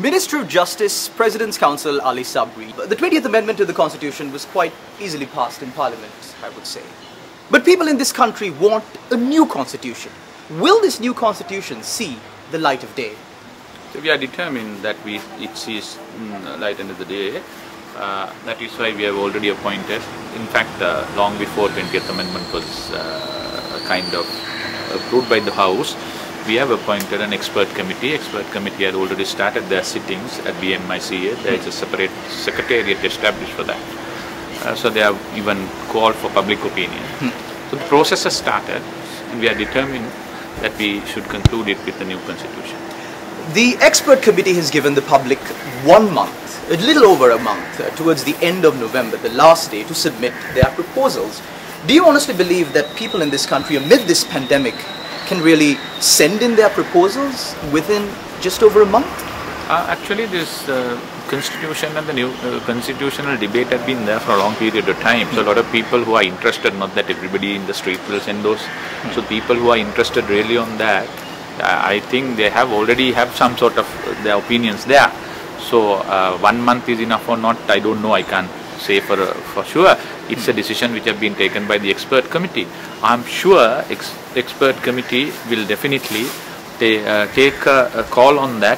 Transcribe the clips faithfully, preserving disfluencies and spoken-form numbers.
Minister of Justice, President's Counsel Ali Sabri. The twentieth Amendment to the Constitution was quite easily passed in Parliament, I would say. But people in this country want a new constitution. Will this new constitution see the light of day? So we are determined that we it sees mm, light end of the day. Uh, that is why we have already appointed. In fact, uh, long before twentieth Amendment was uh, kind of approved by the House, we have appointed an expert committee. Expert committee had already started their sittings at B M I C A. There is a separate secretariat established for that. Uh, so they have even called for public opinion. Hmm. So the process has started, and we are determined that we should conclude it with the new constitution. The expert committee has given the public one month, a little over a month, uh, towards the end of November, the last day, to submit their proposals. Do you honestly believe that people in this country, amid this pandemic, can really send in their proposals within just over a month? Uh, actually, this uh, constitution and the new uh, constitutional debate had been there for a long period of time. So a lot of people who are interested, not that everybody in the street will send those. So people who are interested really on that, uh, I think they have already have some sort of uh, their opinions there. So uh, one month is enough or not, I don't know, I can't say for, uh, for sure. It's a decision which has been taken by the expert committee. I'm sure ex expert committee will definitely ta uh, take a, a call on that,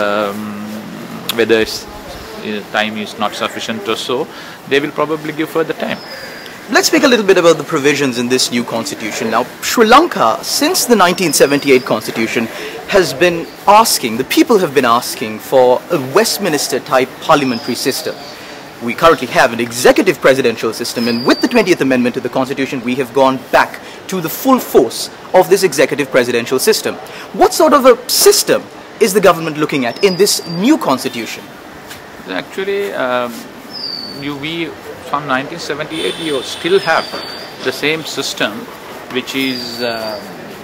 um, whether it's, uh, time is not sufficient or so, they will probably give further time. Let's speak a little bit about the provisions in this new constitution. Now, Sri Lanka, since the nineteen seventy-eight constitution, has been asking, the people have been asking for a Westminster-type parliamentary system. We currently have an executive presidential system, and with the twentieth Amendment to the Constitution, we have gone back to the full force of this executive presidential system. What sort of a system is the government looking at in this new constitution? Actually, um, you, we, from nineteen seventy-eight, you still have the same system, which is uh,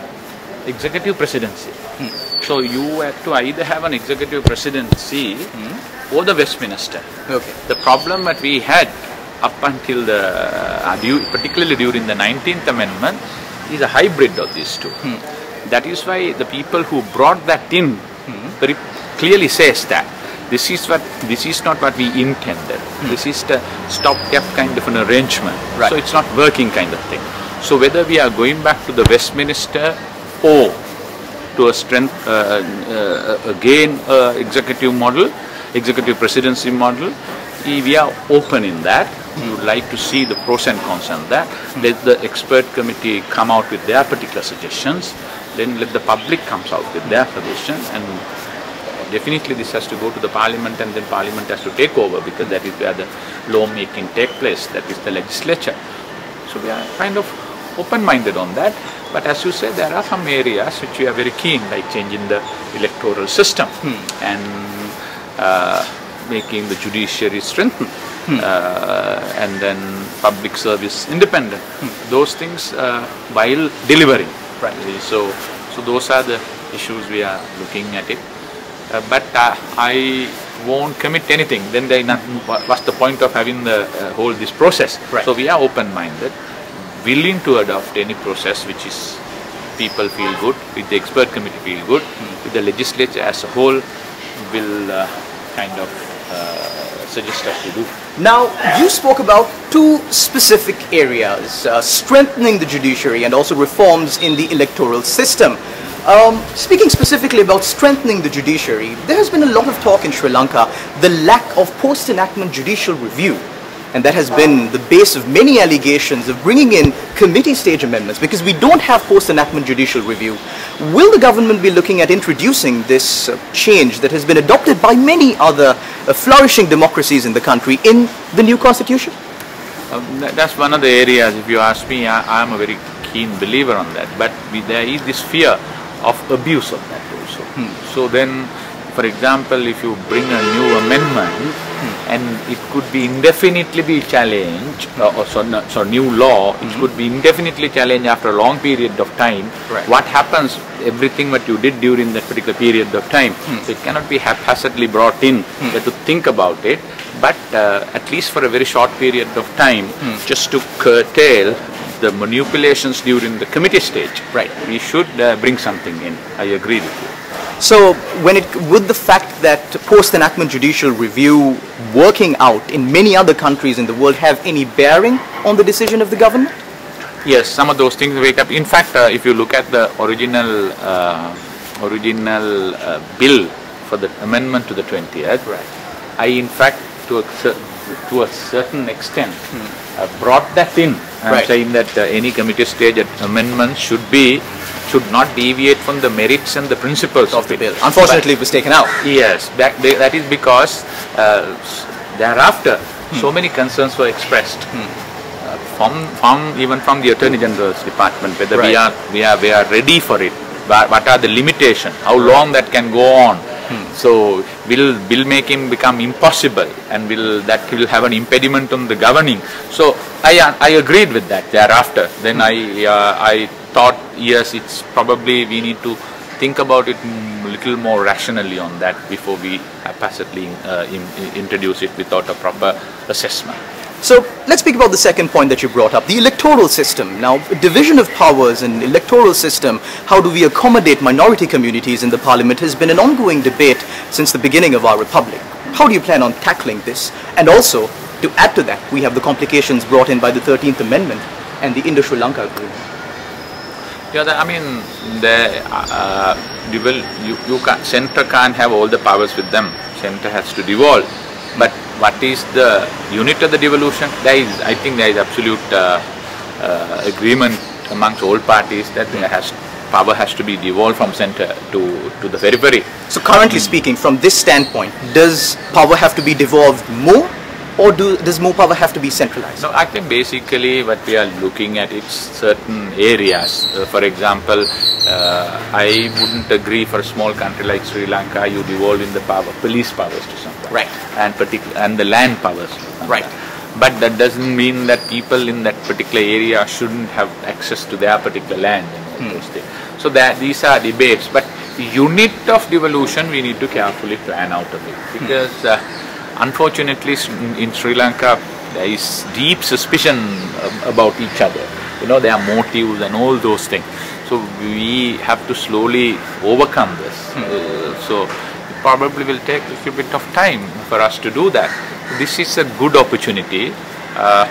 executive presidency. Hmm. So you have to either have an executive presidency hmm. or the Westminster. Okay. The problem that we had up until the, uh, due, particularly during the nineteenth Amendment, is a hybrid of these two. Hmm. That is why the people who brought that in hmm. very clearly says that this is what this is not what we intended. Hmm. This is the stopgap kind of an arrangement. Right. So it's not working kind of thing. So whether we are going back to the Westminster or to a strength uh, uh, again uh, executive model, executive presidency model, we are open in that. We would like to see the pros and cons on that. Let the expert committee come out with their particular suggestions. Then let the public comes out with their suggestions, and definitely this has to go to the parliament, and then parliament has to take over, because that is where the law making take place. That is the legislature. So we are kind of open-minded on that. But as you say, there are some areas which we are very keen, like changing the electoral system hmm. and uh, making the judiciary strengthened, hmm. uh, and then public service independent. Hmm. Those things uh, while delivering. Right. So, so those are the issues we are looking at it. Uh, but uh, I won't commit anything. Then there is nothing. What's the point of having the uh, whole this process? Right. So we are open-minded, willing to adopt any process which is people feel good, with the expert committee feel good, mm. with the legislature as a whole will uh, kind of uh, suggest us to do. Now, you spoke about two specific areas, uh, strengthening the judiciary and also reforms in the electoral system. Um, speaking specifically about strengthening the judiciary, there has been a lot of talk in Sri Lanka, the lack of post-enactment judicial review. And that has been the base of many allegations of bringing in committee stage amendments, because we don't have post-enactment judicial review. Will the government be looking at introducing this uh, change that has been adopted by many other uh, flourishing democracies in the country in the new constitution? Um, that, that's one of the areas, if you ask me, I am a very keen believer on that. But we, there is this fear of abuse of that also. Hmm. So then, for example, if you bring a new amendment, hmm. and it could be indefinitely be challenged, uh, or so, no, so new law, it hmm. could be indefinitely challenged after a long period of time. Right. What happens, everything what you did during that particular period of time, hmm. so it cannot be haphazardly brought in. Hmm. You have to think about it, but uh, at least for a very short period of time, hmm. just to curtail the manipulations during the committee stage. Right. We should uh, bring something in. I agree with you. So, when it, would the fact that post-enactment judicial review working out in many other countries in the world have any bearing on the decision of the government? Yes, some of those things wake up. In fact, uh, if you look at the original uh, original uh, bill for the amendment to the twentieth, right. I in fact to a, to a certain extent hmm. uh, brought that in. I'm right. saying that uh, any committee stage amendment should be should not deviate from the merits and the principles of of the it. bill. Unfortunately, but, it was taken out. Yes, that, that is because uh, thereafter hmm. so many concerns were expressed. Hmm. From, from even from the Attorney General's department, whether right. we are we are we are ready for it, what are the limitations, how long that can go on. Hmm. So will bill making become impossible, and will that will have an impediment on the governing. So I I agreed with that thereafter. Then hmm. I uh, I thought, yes, it's probably we need to think about it a little more rationally on that before we haphazardly uh, in, in introduce it without a proper assessment. So let's speak about the second point that you brought up, the electoral system. Now, division of powers and electoral system, how do we accommodate minority communities in the parliament has been an ongoing debate since the beginning of our republic. How do you plan on tackling this? And also, to add to that, we have the complications brought in by the thirteenth Amendment and the Indo-Sri Lanka Agreement. Yeah, the, I mean, the uh, devel you, you can't, centre can't have all the powers with them. Centre has to devolve. But what is the unit of the devolution? There is, I think there is absolute uh, uh, agreement amongst all parties that there has, power has to be devolved from centre to, to the periphery. So currently mm. speaking, from this standpoint, does power have to be devolved more, or do, does more power have to be centralized? No, I think basically what we are looking at is certain areas. Uh, for example, uh, I wouldn't agree for a small country like Sri Lanka, you devolve in the power, police powers to some. Right. And particular and the land powers. Right. But that doesn't mean that people in that particular area shouldn't have access to their particular land and all hmm. those things. So that these are debates. But the unit of devolution we need to carefully plan out of it, because hmm. uh, unfortunately in Sri Lanka there is deep suspicion about each other. You know, there are motives and all those things. So we have to slowly overcome this. Hmm. Uh, so. Probably will take a little bit of time for us to do that. This is a good opportunity. Uh,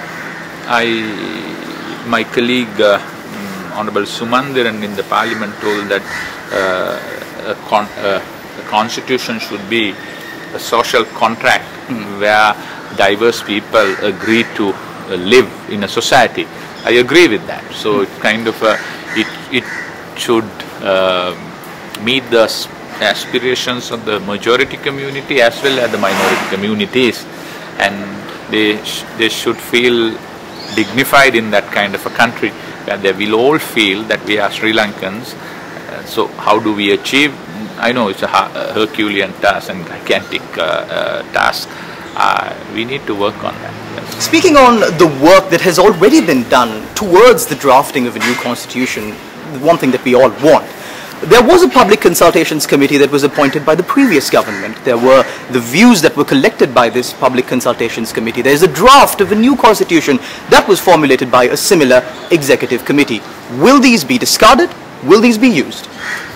I, my colleague, uh, Honorable Sumandiran in the Parliament told that uh, a, con uh, a constitution should be a social contract mm. where diverse people agree to uh, live in a society. I agree with that. So mm. it kind of uh, it it should uh, meet the aspirations of the majority community as well as the minority communities, and they sh they should feel dignified in that kind of a country where they will all feel that we are Sri Lankans. Uh, so how do we achieve? I know it's a, a Herculean task and gigantic uh, uh, task. Uh, we need to work on that. Yes. Speaking on the work that has already been done towards the drafting of a new constitution, one thing that we all want. There was a public consultations committee that was appointed by the previous government. There were the views that were collected by this public consultations committee. There is a draft of a new constitution that was formulated by a similar executive committee. Will these be discarded? Will these be used?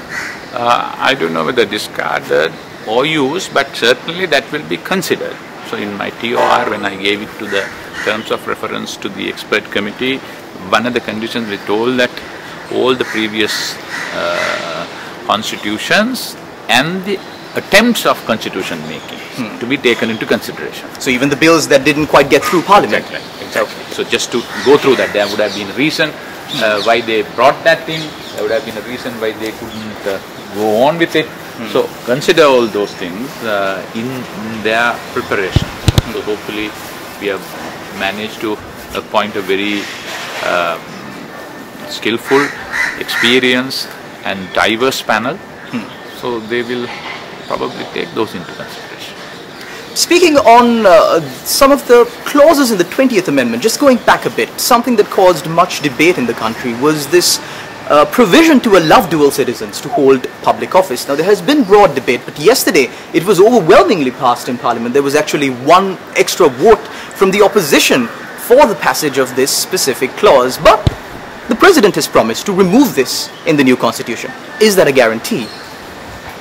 Uh, I don't know whether discarded or used, but certainly that will be considered. So in my T O R, when I gave it to the terms of reference to the expert committee, one of the conditions we told that all the previous uh, constitutions and the attempts of constitution making hmm. to be taken into consideration. So even the bills that didn't quite get through Parliament? Exactly. exactly. So just to go through that, there would have been a reason uh, why they brought that in, there would have been a reason why they couldn't uh, go on with it. Hmm. So consider all those things uh, in, in their preparation. Hmm. So hopefully we have managed to appoint a very uh, skillful, experienced and diverse panel. Hmm. So they will probably take those into consideration. Speaking on uh, some of the clauses in the twentieth Amendment, just going back a bit, something that caused much debate in the country was this uh, provision to allow dual citizens to hold public office. Now there has been broad debate, but yesterday it was overwhelmingly passed in Parliament. There was actually one extra vote from the opposition for the passage of this specific clause, but the President has promised to remove this in the new constitution. Is that a guarantee?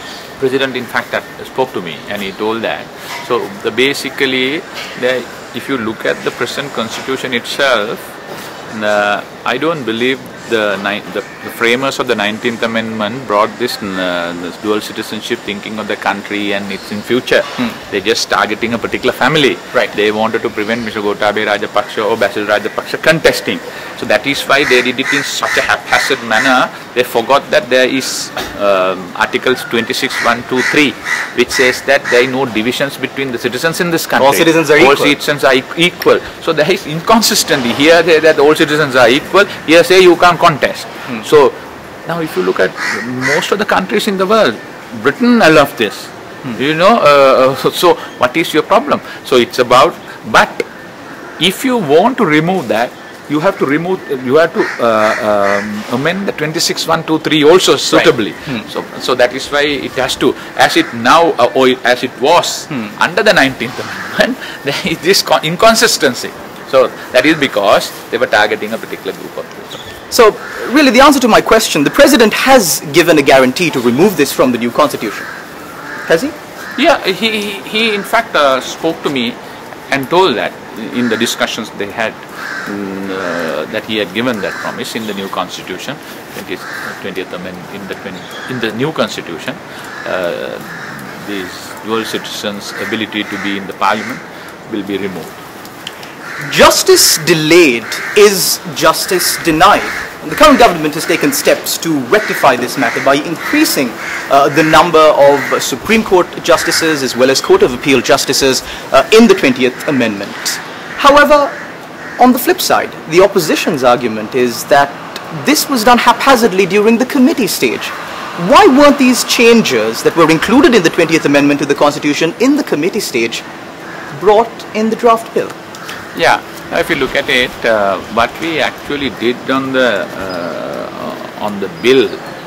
President in fact that spoke to me and he told that. So the basically, the, if you look at the present constitution itself, uh, I don't believe the, the, the framers of the nineteenth Amendment brought this, uh, this dual citizenship thinking of the country and its in future. Hmm. They're just targeting a particular family. Right. They wanted to prevent Mister Gotabaya Rajapaksa or Basil Rajapaksa contesting. So that is why they did it in such a haphazard manner. They forgot that there is um, Articles twenty-six, one, two, three, which says that there are no divisions between the citizens in this country. All citizens are all equal. All citizens are equal. So there is inconsistency. Here they that all citizens are equal. Here say you can't contest. Hmm. So now if you look at most of the countries in the world, Britain allowed this. Hmm. You know, uh, so, so what is your problem? So it's about, but if you want to remove that, you have to remove, you have to uh, um, amend the twenty-six, one, two, three also suitably. Right. Hmm. So, so that is why it has to, as it now, uh, or as it was hmm. under the nineteenth Amendment, there is this inconsistency. So that is because they were targeting a particular group of people. So really the answer to my question, the President has given a guarantee to remove this from the new constitution. Has he? Yeah, he, he in fact uh, spoke to me and told that in the discussions they had, um, uh, that he had given that promise in the new constitution, twentieth Amendment, in the, in the new constitution, uh, these dual citizens' ability to be in the parliament will be removed. Justice delayed is justice denied. The current government has taken steps to rectify this matter by increasing uh, the number of uh, Supreme Court justices as well as Court of Appeal justices uh, in the twentieth Amendment. However, on the flip side, the opposition's argument is that this was done haphazardly during the committee stage. Why weren't these changes that were included in the twentieth Amendment to the Constitution in the committee stage brought in the draft bill? Yeah, if you look at it, uh, what we actually did on the uh, on the bill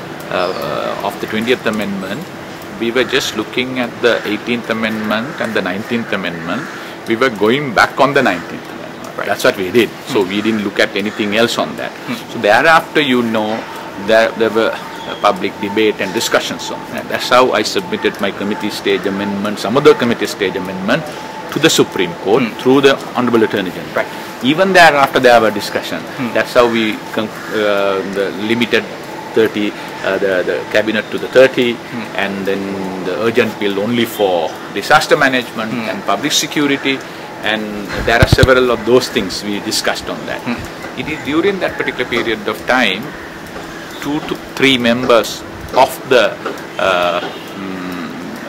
uh, of the twentieth Amendment, we were just looking at the eighteenth Amendment and the nineteenth Amendment. We were going back on the nineteenth Amendment. Right. That's what we did. So hmm. we didn't look at anything else on that. Hmm. So thereafter, you know, there there were public debate and discussions on that. That's how I submitted my committee stage amendment, some other committee stage amendment, to the Supreme Court hmm. through the Honorable Attorney General. Right. Even thereafter there were discussion. Hmm. That's how we uh, the limited thirty, uh, the, the cabinet to the thirty, hmm. and then the urgent bill only for disaster management hmm. and public security, and there are several of those things we discussed on that. Hmm. It is during that particular period of time, two to three members of the uh, um,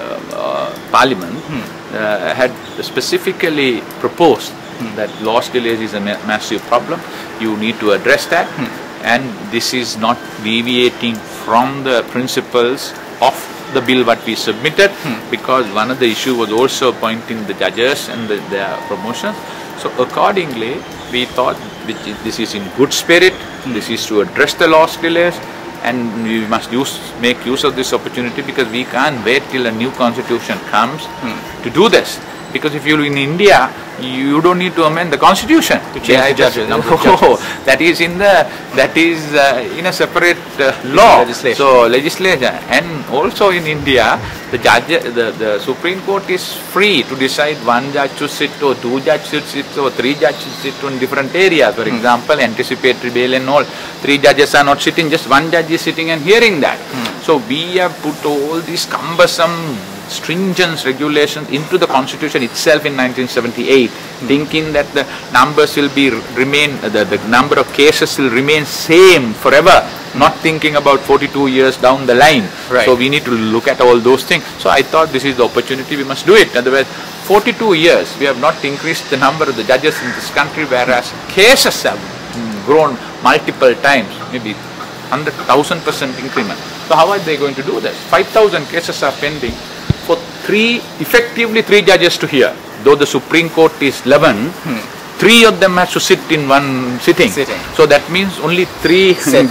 uh, Parliament hmm. Uh, had specifically proposed hmm. that loss delays is a ma massive problem. You need to address that, hmm. and this is not deviating from the principles of the bill what we submitted, hmm. because one of the issue was also appointing the judges and the, their promotions. So accordingly, we thought which this is in good spirit. Hmm. This is to address the loss delays. And we must use, make use of this opportunity, because we can't wait till a new constitution comes hmm. to do this. Because if you're in India, you don't need to amend the constitution to change yeah, the judges. No, oh, that is in the that is uh, in a separate uh, law. Legislation. So legislature, and also in India, the judge, the the Supreme Court is free to decide one judge to sit, or two judges should sit, or three judges should sit in different areas. For hmm. example, anticipatory bail and all. Three judges are not sitting; just one judge is sitting and hearing that. Hmm. So we have put all these cumbersome, stringent regulations into the constitution itself in nineteen seventy-eight, mm. thinking that the numbers will be remain, the, the number of cases will remain same forever, mm. not thinking about forty-two years down the line. Right. So we need to look at all those things. So I thought this is the opportunity, we must do it. Otherwise, forty-two years we have not increased the number of the judges in this country, whereas cases have grown multiple times, maybe one hundred thousand percent increment. So how are they going to do this? five thousand cases are pending for three, effectively three judges to hear. Though the Supreme Court is eleven, hmm. three of them have to sit in one sitting. sitting. So that means only three set.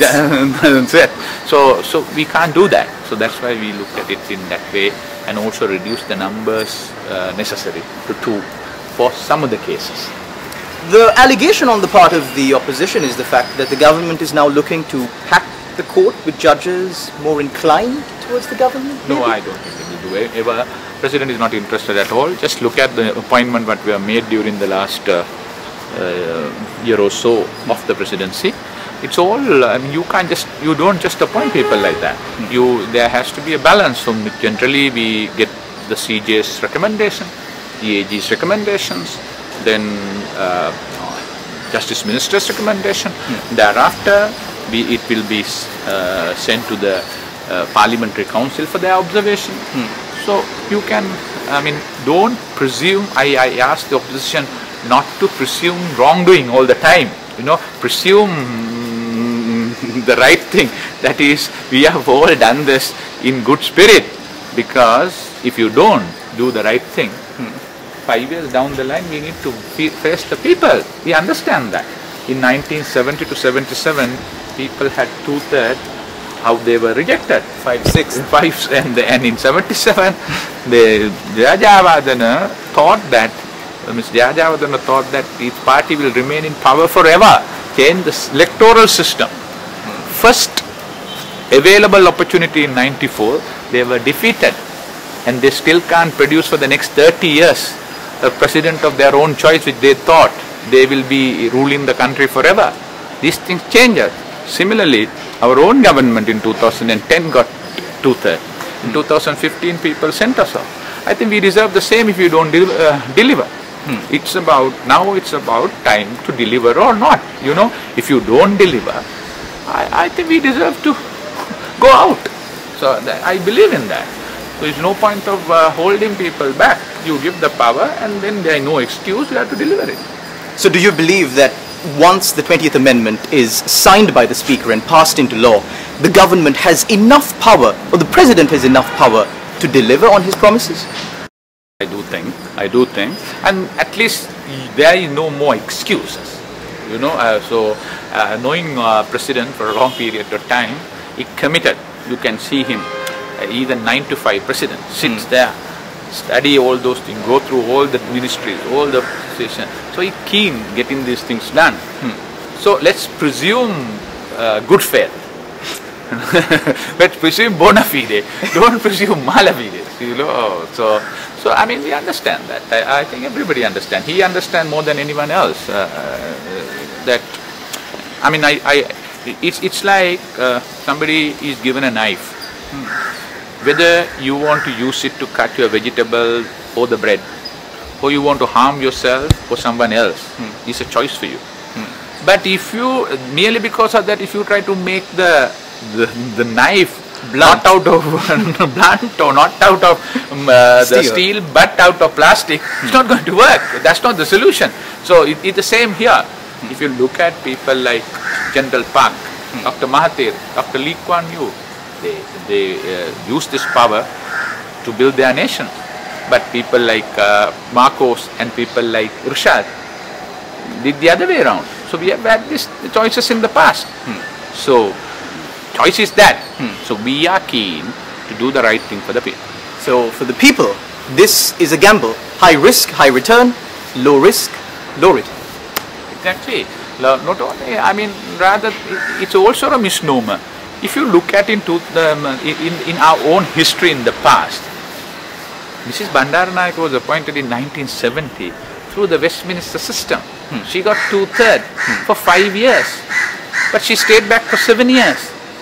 So, so we can't do that. So that's why we looked at it in that way, and also reduce the numbers uh, necessary to two for some of the cases. The allegation on the part of the opposition is the fact that the government is now looking to pack the court with judges more inclined towards the government? No, maybe? I don't think it will do it. Ever. President is not interested at all. Just look at the appointment what we have made during the last uh, uh, year or so of the presidency. It's all, I mean, you can't just, you don't just appoint people like that. Mm. You, there has to be a balance. So generally we get the C J's recommendation, the A G's recommendations, then uh, Justice Minister's recommendation. Mm. Thereafter, we, it will be uh, sent to the uh, Parliamentary Council for their observation. Mm. So you can, I mean, don't presume, I, I ask the opposition not to presume wrongdoing all the time. You know, presume the right thing. That is, we have all done this in good spirit, because if you don't do the right thing, hmm. five years down the line we need to face the people. We understand that. In nineteen seventy to seventy-seven, people had two-thirds how they were rejected. Five, six. Five, and, and in seventy-seven, the Jayajavardhana thought that, Mister Jayajavardhana thought that his party will remain in power forever. Change the electoral system. First available opportunity in ninety-four, they were defeated, and they still can't produce for the next thirty years a president of their own choice, which they thought they will be ruling the country forever. These things change. Similarly, our own government in two thousand ten got two-thirds. In two thousand fifteen, people sent us off. I think we deserve the same if you don't de uh, deliver. Hmm. It's about, now it's about time to deliver or not. You know, if you don't deliver, I, I think we deserve to go out. So I believe in that. So there's no point of uh, holding people back. You give the power and then there is no excuse, you have to deliver it. So do you believe that once the twentieth Amendment is signed by the Speaker and passed into law, the government has enough power, or the President has enough power to deliver on his promises? I do think, I do think, and at least there is no more excuses. You know, uh, so uh, knowing uh, President for a long period of time, he committed. You can see him, uh, even nine to five President sits mm. there, study all those things, go through all the ministries, all the positions. So he keen getting these things done. Mm. So let's presume uh, good faith. Let's presume bona fide. Don't presume mala fide. You know, so so I mean we understand that. I, I think everybody understands. He understands more than anyone else. Uh, uh, that I mean I, I it's it's like uh, somebody is given a knife. Hmm. Whether you want to use it to cut your vegetable or the bread, or you want to harm yourself or someone else, hmm. is a choice for you. Hmm. But if you merely because of that, if you try to make the the, the knife blunt. not out of blunt or not out of um, uh, steel. the steel but out of plastic, hmm. it's not going to work. That's not the solution. So it, it's the same here. Hmm. If you look at people like General Park, hmm. Doctor Mahathir, Doctor Lee Kuan Yew, they, they uh, use this power to build their nation. But people like uh, Marcos and people like Irshad did the other way around. So we have had these choices in the past. Hmm. So choice is that. Hmm. So we are keen to do the right thing for the people. So for the people, this is a gamble. High risk, high return, low risk, low return. Exactly. Not only, I mean, rather, it's also a misnomer. If you look at into the, in, in our own history in the past, Missus Bandaranaike was appointed in nineteen seventy through the Westminster system. Hmm. She got two-thirds hmm. for five years. But she stayed back for seven years.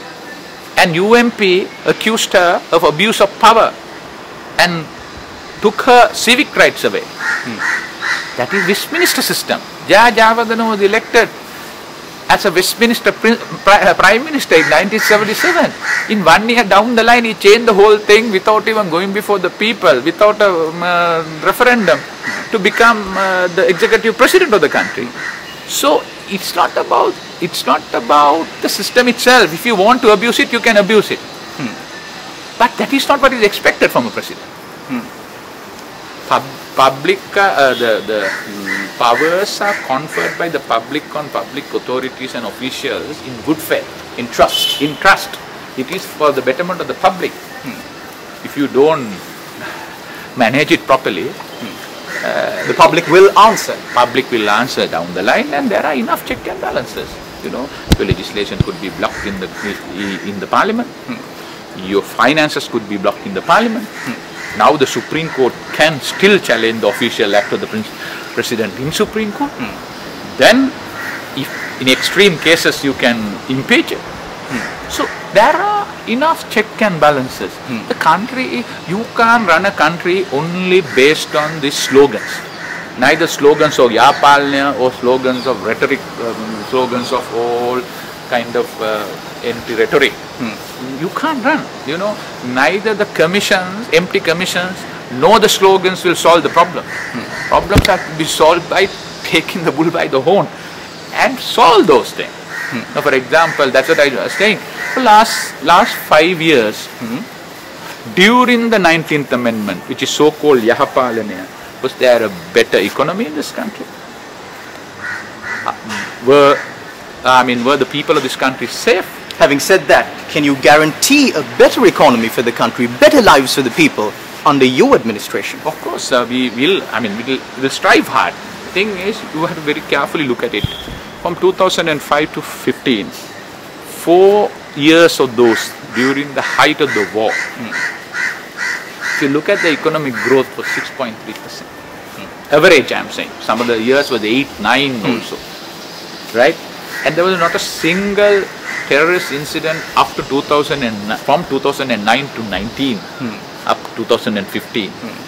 And U M P accused her of abuse of power and took her civic rights away. Hmm. That is Westminster system. Jayajavardhana was elected as a Westminster Prime Minister in nineteen seventy-seven. In one year down the line, he changed the whole thing without even going before the people, without a um, uh, referendum, to become uh, the executive president of the country. So it's not about it's not about the system itself. If you want to abuse it, you can abuse it. Hmm. But that is not what is expected from a president. Hmm. Pub public uh, the the um, powers are conferred by the public on public authorities and officials in good faith, in trust. In trust, it is for the betterment of the public. Hmm. If you don't manage it properly, hmm. uh, the public will answer. Public will answer down the line, and there are enough checks and balances. You know, the legislation could be blocked in the in the parliament. Hmm. your finances could be blocked in the parliament. Now the Supreme Court can still challenge the official act of the president in Supreme Court. Then, if in extreme cases you can impeach it. So there are enough check and balances. The country, you can't run a country only based on these slogans. Neither slogans of Yapalnya or slogans of rhetoric, um, slogans of all kind of uh, anti-rhetoric. Hmm. You can't run, you know, neither the commissions, empty commissions, nor the slogans will solve the problem. Hmm. Problems have to be solved by taking the bull by the horn and solve those things. Hmm. Now, for example, that's what I was saying. For last, last five years, hmm, during the nineteenth Amendment, which is so-called Yahapalanya, was there a better economy in this country? Uh, were, I mean, were the people of this country safe? Having said that, can you guarantee a better economy for the country, better lives for the people under your administration? Of course, uh, we will, I mean, we will we'll strive hard. The thing is, you have to very carefully look at it. From two thousand five to fifteen, four years of those during the height of the war, mm. if you look at the economic growth was six point three percent. Mm. Average, I am saying. Some of the years was eight, nine mm. also. Right? And there was not a single terrorist incident after two thousand nine, from two thousand nine to nineteen, mm. up to two thousand fifteen.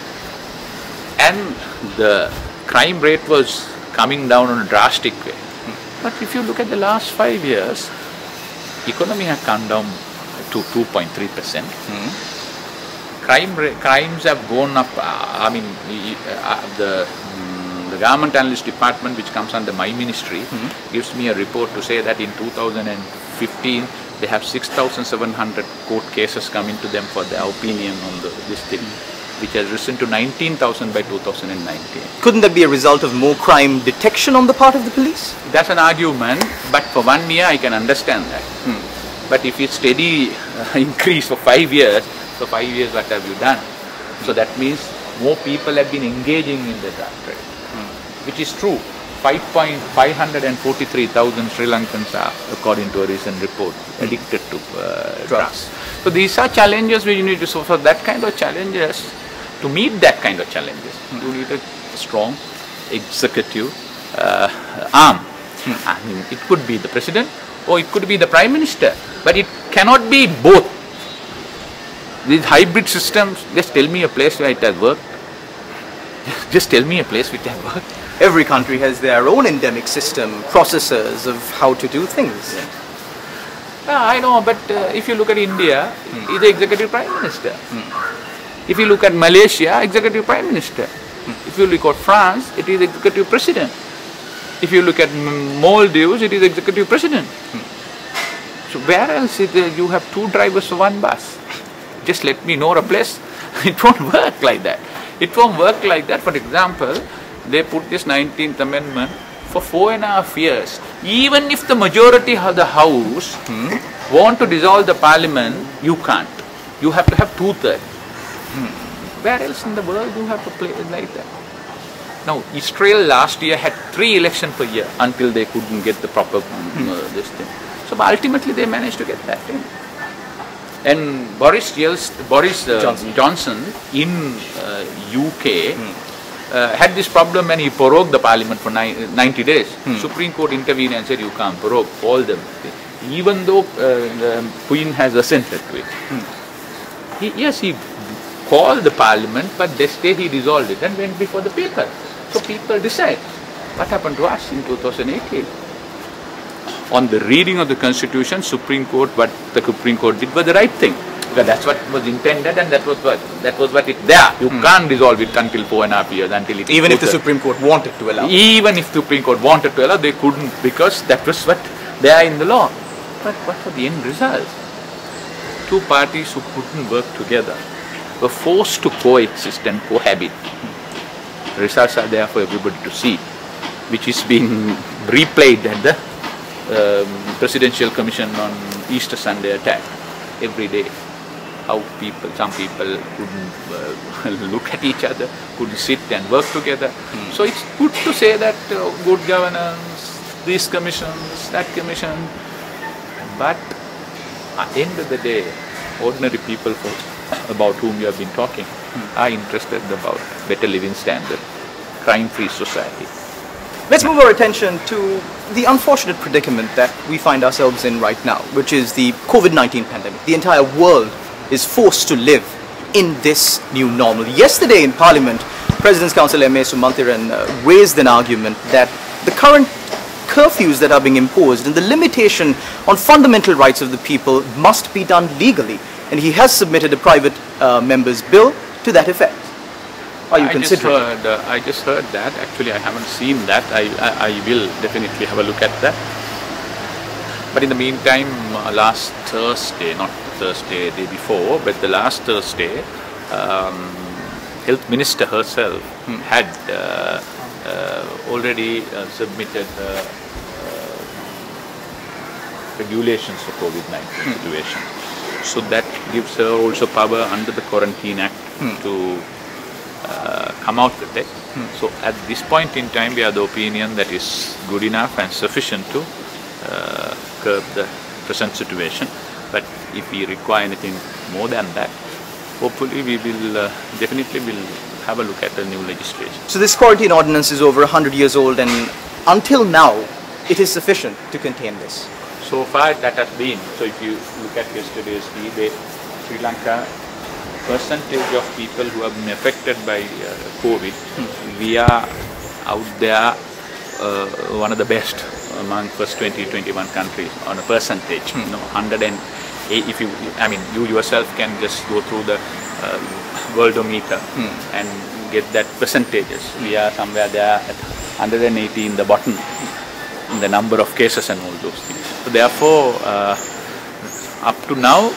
Mm. And the crime rate was coming down in a drastic way. Mm. But if you look at the last five years, economy has come down to two point three percent. Mm. Crime crimes have gone up. Uh, I mean, uh, the um, the government analyst department, which comes under my ministry, mm-hmm. gives me a report to say that in two thousand fifteen they have six thousand seven hundred court cases coming to them for their opinion on the, this thing, mm-hmm. which has risen to nineteen thousand by two thousand nineteen. Couldn't that be a result of more crime detection on the part of the police? That's an argument, but for one year I can understand that. Hmm. But if it's steady uh, increase for five years, so five years what have you done? So that means more people have been engaging in the drug trade, hmm. which is true. five hundred forty-three thousand Sri Lankans are, according to a recent report, addicted to uh, drugs. drugs. So these are challenges which you need to solve. For that kind of challenges, to meet that kind of challenges, hmm. you need a strong executive uh, arm. Hmm. I mean, it could be the president or it could be the prime minister, but it cannot be both. These hybrid systems, just tell me a place where it has worked. Just tell me a place which has worked. Every country has their own endemic system, processes of how to do things. Yeah. Yeah, I know, but uh, if you look at India, mm. it's the executive prime minister. Mm. If you look at Malaysia, executive prime minister. Mm. If you look at France, it is executive president. If you look at Maldives, it is executive president. Mm. So where else is there, you have two drivers for one bus? Just let me know a place. It won't work like that. It won't work like that. For example, they put this nineteenth Amendment for four and a half years. Even if the majority of the House hmm, want to dissolve the Parliament, you can't. You have to have two-thirds. Hmm. Where else in the world do you have to play it like that? Now, Israel last year had three elections per year until they couldn't get the proper hmm. uh, this thing. So ultimately they managed to get that thing. And Boris, Boris uh, Johnson. Johnson in uh, U K hmm. uh, had this problem when he prorogued the parliament for ninety days. Hmm. Supreme Court intervened and said you can't prorogue all them, even though uh, the Queen has assented to it. Hmm. He, yes, he called the parliament, but next day he dissolved it and went before the people. So people decide. What happened to us in two thousand eighteen? On the reading of the Constitution, Supreme Court, what the Supreme Court did was the right thing. Because that's what was intended and that was what, that was what it there. You hmm. can't dissolve it until four and a half years, until it Even if the Supreme Court wanted to allow. Even if the Supreme Court wanted to allow, they couldn't because that was what there in the law. But what were the end results? Two parties who couldn't work together were forced to coexist and cohabit. The results are there for everybody to see, which is being replayed at the Um, Presidential Commission on Easter Sunday attack every day. How people, some people couldn't uh, look at each other, couldn't sit and work together. Mm. So it's good to say that uh, good governance, these commissions, that commission, but at the end of the day, ordinary people for, about whom you have been talking hmm. are interested about better living standard, crime-free society. Let's move our attention to the unfortunate predicament that we find ourselves in right now, which is the COVID nineteen pandemic. The entire world is forced to live in this new normal. Yesterday in Parliament, President's Counsel M A Sumantiran uh, raised an argument that the current curfews that are being imposed and the limitation on fundamental rights of the people must be done legally. And he has submitted a private uh, member's bill to that effect. Are you I considering? Just heard, uh, I just heard that. Actually, I haven't seen that. I, I, I will definitely have a look at that. But in the meantime, uh, last Thursday, not Thursday, day before, but the last Thursday, um, Health Minister herself hmm. had uh, uh, already uh, submitted uh, uh, regulations for COVID nineteen hmm. situation. So that gives her also power under the Quarantine Act hmm. to uh, come out with it. Hmm. So at this point in time, we are the opinion that is good enough and sufficient to uh, curb the present situation. But if we require anything more than that, hopefully we will uh, definitely will have a look at the new legislation. So this quarantine ordinance is over one hundred years old, and until now it is sufficient to contain this. So far that has been. So if you look at yesterday's debate, Sri Lanka, percentage of people who have been affected by uh, COVID, hmm. we are out there uh, one of the best among first twenty, twenty-one countries on a percentage. Hmm. You know, one hundred eight, if you, I mean, you yourself can just go through the uh, Worldometer hmm. and get that percentages. Hmm. We are somewhere there at one hundred eighty in the bottom in the number of cases and all those things. So therefore, uh, up to now,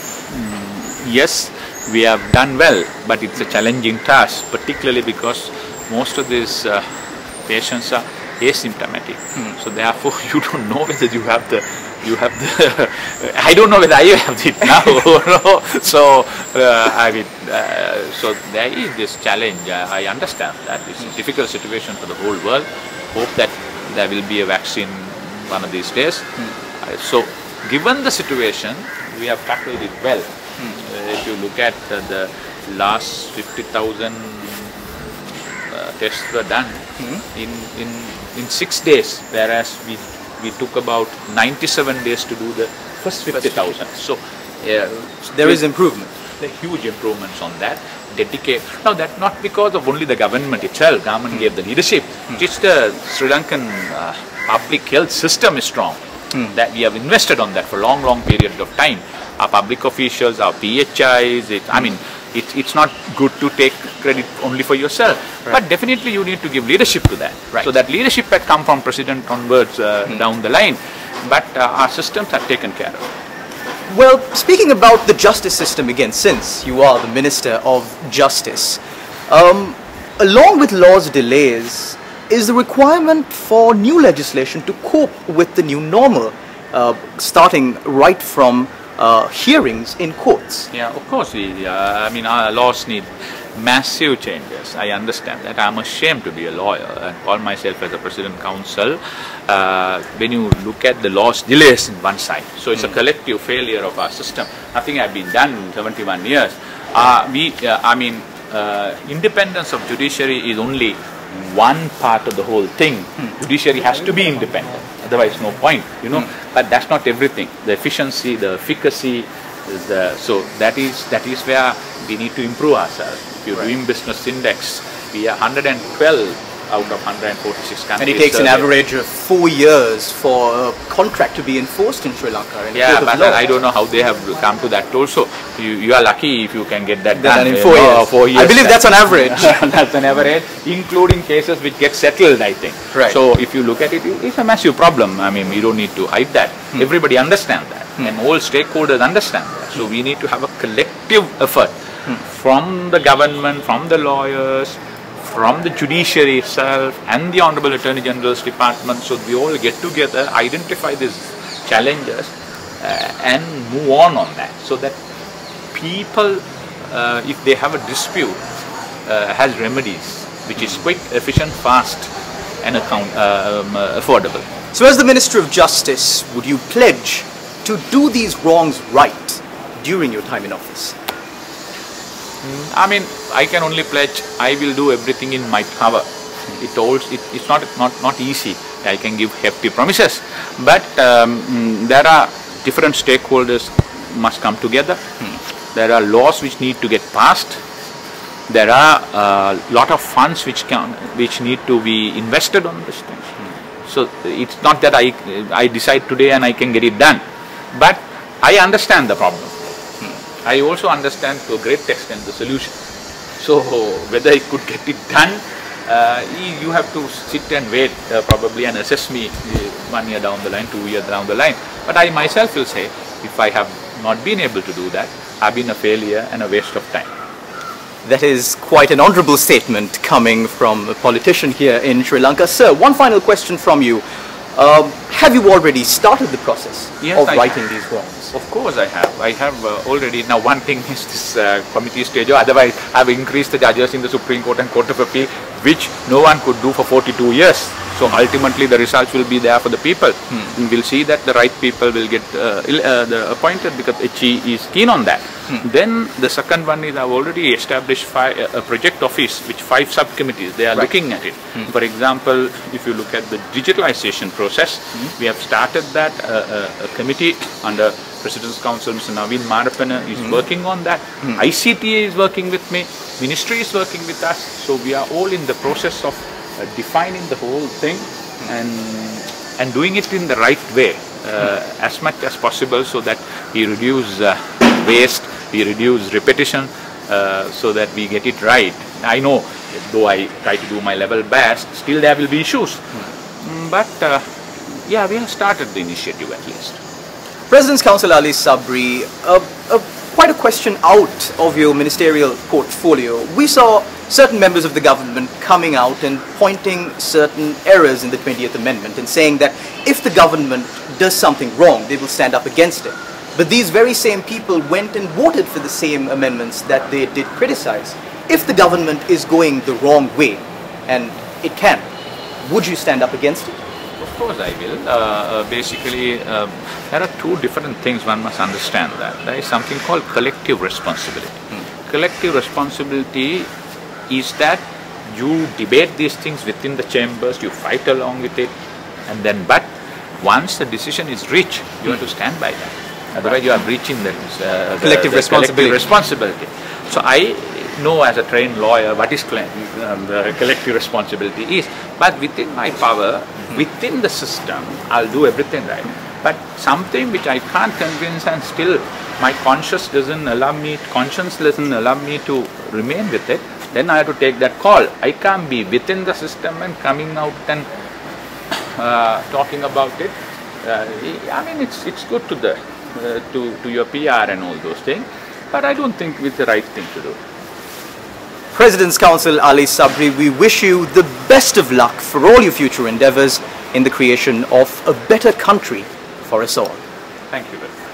mm, yes, we have done well, but it's a challenging task, particularly because most of these uh, patients are asymptomatic. Hmm. So therefore, you don't know whether you have the, you have the, I don't know whether I have it now. No. So, uh, I mean, uh, so there is this challenge. Uh, I understand that. It's a difficult situation for the whole world. Hope that there will be a vaccine one of these days. Hmm. Uh, so, given the situation, we have tackled it well. Hmm. Uh, if you look at uh, the last fifty thousand uh, tests were done hmm. in, in, in six days, whereas we, we took about ninety-seven days to do the first fifty thousand. So, uh, so there is improvement. There are huge improvements on that. Dedicate. Now that not because of only the government itself, government hmm. gave the leadership, hmm. just the Sri Lankan uh, public health system is strong. Hmm. That we have invested on that for long, long period of time. Our public officials, our P H Is, it, I mean, it, it's not good to take credit only for yourself. Right. But definitely you need to give leadership to that. Right. So that leadership had come from President onwards uh, hmm. down the line. But uh, our systems are taken care of. Well, speaking about the justice system again, since you are the Minister of Justice, um, along with law's delays, is the requirement for new legislation to cope with the new normal, uh, starting right from uh, hearings in courts. Yeah, of course. We, uh, I mean, our laws need massive changes. I understand that. I'm ashamed to be a lawyer and call myself as a President Counsel. Uh, when you look at the laws delays in one side, so it's mm. a collective failure of our system. Nothing has been done in seventy-one years. Uh, we, uh, I mean, uh, independence of judiciary is only one part of the whole thing. Hmm. Judiciary has to be independent, otherwise no point, you know. Hmm. But that's not everything. The efficiency, the efficacy, is the, so that is that is where we need to improve ourselves. If you're right. doing business index, we are one hundred twelve out of one hundred forty-six countries. And it takes surveyed. an average of four years for a contract to be enforced in Sri Lanka. In yeah, but I don't know how they have come to that also. You, you are lucky if you can get that done, done in four, know, years. four years. I believe that's an average. That's an average, including cases which get settled, I think. Right. So if you look at it, it's a massive problem. I mean, we don't need to hide that. Hmm. Everybody understands that. Hmm. And all stakeholders understand that. So we need to have a collective effort hmm. from the government, from the lawyers, from the judiciary itself and the Honorable Attorney General's Department, so we all get together, identify these challenges uh, and move on on that, so that people, uh, if they have a dispute, uh, has remedies, which is quick, efficient, fast and account, uh, um, uh, affordable. So as the Minister of Justice, would you pledge to do these wrongs right during your time in office? I mean, I can only pledge I will do everything in my power. It also, it, it's not, not, not easy. I can give hefty promises, but um, there are different stakeholders must come together. Hmm. There are laws which need to get passed. There are a uh, lot of funds which can, which need to be invested on this thing. Hmm. So it's not that I, I decide today and I can get it done, but I understand the problem. Hmm. I also understand to a great extent the solution. So whether I could get it done, uh, you have to sit and wait uh, probably and assess me one year down the line, two years down the line. But I myself will say, if I have not been able to do that, I've been a failure and a waste of time. That is quite an honourable statement coming from a politician here in Sri Lanka. Sir, one final question from you. Um, have you already started the process yes, of I righting have. these wrongs? Of course I have. I have uh, already. Now one thing is this uh, committee stage, otherwise I have increased the judges in the Supreme Court and Court of Appeal, which no one could do for forty-two years. So ultimately the results will be there for the people. Hmm. We will see that the right people will get uh, uh, the appointed because H E is keen on that. Hmm. Then the second one is I have already established five, uh, a project office which five subcommittees, they are right. looking at it. Hmm. For example, if you look at the digitalization process, hmm. we have started that uh, uh, a committee under President's Council, Mister Naveen Marapana is hmm. working on that. Hmm. I C T A is working with me, Ministry is working with us. So we are all in the process of uh, defining the whole thing and and doing it in the right way uh, hmm. as much as possible so that we reduce uh, waste, we reduce repetition uh, so that we get it right. I know, though I try to do my level best, still there will be issues. Hmm. But uh, yeah, we have started the initiative at least. President's Counsel Ali Sabri, uh, uh, quite a question out of your ministerial portfolio. We saw certain members of the government coming out and pointing certain errors in the twentieth Amendment and saying that if the government does something wrong, they will stand up against it. But these very same people went and voted for the same amendments that they did criticize. If the government is going the wrong way, and it can, would you stand up against it? Of course I will. Uh, uh, basically, uh, there are two different things one must understand that. There is something called collective responsibility. Hmm. Collective responsibility is that you debate these things within the chambers, you fight along with it, and then, but once the decision is reached, you have to stand by that. Otherwise, you are breaching the, uh, collective, the, the responsibility. collective responsibility. So I know as a trained lawyer what is um, the collective responsibility is, but within my power, within the system, I'll do everything right. But something which I can't convince and still my conscience doesn't allow me, conscience doesn't allow me to remain with it, then I have to take that call. I can't be within the system and coming out and uh, talking about it. Uh, I mean, it's it's good to the uh, to to your P R and all those things, but I don't think it's the right thing to do. President's Counsel Ali Sabri, we wish you the best of luck for all your future endeavours in the creation of a better country for us all. Thank you very much.